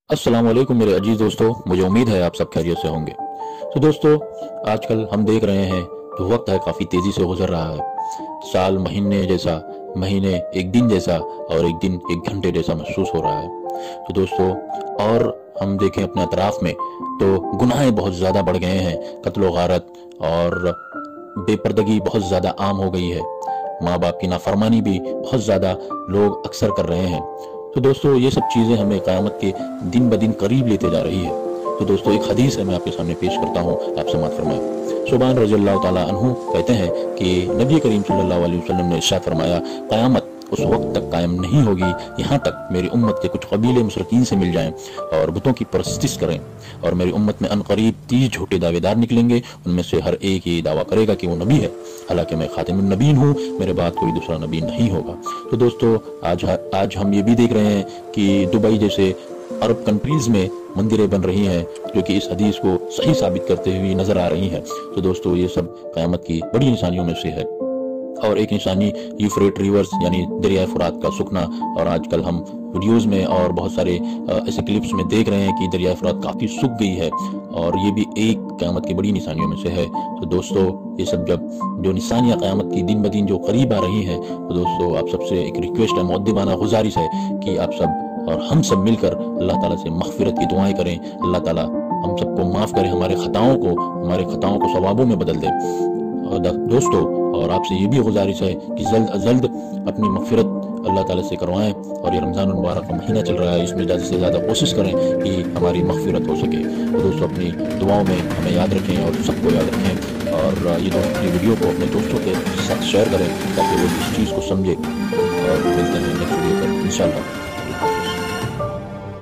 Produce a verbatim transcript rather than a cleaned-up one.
अस्सलाम वालेकुम मेरे अजीज दोस्तों, मुझे उम्मीद है आप सब खैरियत से होंगे। तो दोस्तों, आजकल हम देख रहे हैं तो वक्त है काफ़ी तेज़ी से गुजर रहा है। साल महीने जैसा, महीने एक दिन जैसा और एक दिन एक घंटे जैसा महसूस हो रहा है। तो दोस्तों, और हम देखें अपने अतराफ में तो गुनाहें बहुत ज़्यादा बढ़ गए हैं। कत्ल गारत और बेपर्दगी बहुत ज़्यादा आम हो गई है। माँ बाप की नाफरमानी भी बहुत ज़्यादा लोग अक्सर कर रहे हैं। तो दोस्तों, ये सब चीज़ें हमें क़यामत के दिन ब दिन करीब लेते जा रही है। तो दोस्तों, एक हदीस है, मैं आपके सामने पेश करता हूँ, आप समाअत फरमाएं। सुबहान रज़ियल्लाहु ताला अन्हु कहते हैं कि नबी करीम सल्लल्लाहु अलैहि वसल्लम ने इरशाद फरमाया, क़यामत उस वक्त तक कायम नहीं होगी यहाँ तक मेरी उम्मत के कुछ कबीले मुशरिकीन से मिल जाएं और बुतों की परस्तिश करें, और मेरी उम्मत में अनकरीब तीस झूठे दावेदार निकलेंगे। उनमें से हर एक ये दावा करेगा कि वो नबी है, हालांकि मैं खातिमुन नबीन हूँ, मेरे बाद कोई दूसरा नबी नहीं होगा। तो दोस्तों, आज आज हम ये भी देख रहे हैं कि दुबई जैसे अरब कंट्रीज में मंदिरें बन रही हैं जो कि इस हदीस को सही साबित करते हुए नजर आ रही हैं। तो दोस्तों, ये सब क़यामत की बड़ी निशानियों में से है। और एक निशानी यूफ्रेट रिवर्स यानी दरिया फुरात का सूखना, और आजकल हम वीडियोस में और बहुत सारे ऐसे क्लिप्स में देख रहे हैं कि दरिया फुरात काफ़ी सूख गई है, और ये भी एक क़यामत की बड़ी निशानियों में से है। तो दोस्तों, ये सब जब जो निशानियाँ क़यामत की दिन ब दिन जो करीब आ रही हैं, तो दोस्तों आप सबसे एक रिक्वेस्ट है, मुअद्दिबाना गुजारिश है कि आप सब और हम सब मिलकर अल्लाह ताला से मग़फ़िरत की दुआएं करें। अल्लाह ताला हम सबको माफ़ करे, हमारे ख़ताओं को हमारे ख़ताओं को सवाबों में बदल दे। दोस्तों, और आपसे ये भी गुजारिश है कि जल्द अज जल्द अपनी मग़फ़िरत अल्लाह ताला से करवाएं, और ये रमज़ान मुबारक का महीना चल रहा है, इसमें ज़्यादा से ज़्यादा कोशिश करें कि हमारी मग़फ़िरत हो सके। तो दोस्तों, अपनी दुआओं में हमें याद रखें और सबको याद रखें, और ये दोस्तों वीडियो को अपने दोस्तों के साथ शेयर करें ताकि वो इस चीज़ को समझे। और मिलते हैं नेक्स्ट वीडियो पर इंशाअल्लाह।